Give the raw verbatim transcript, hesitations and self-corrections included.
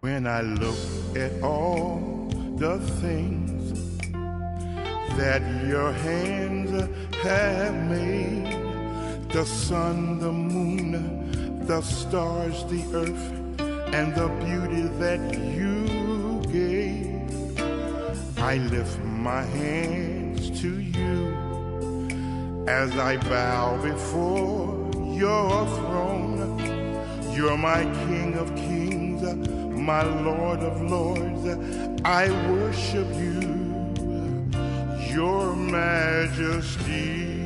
When I look at all the things that your hands have made, the sun, the moon, the stars, the earth, and the beauty that you gave, I lift my hands to you as I bow before your throne. You're my King of kings, my Lord of lords. I worship you, your majesty.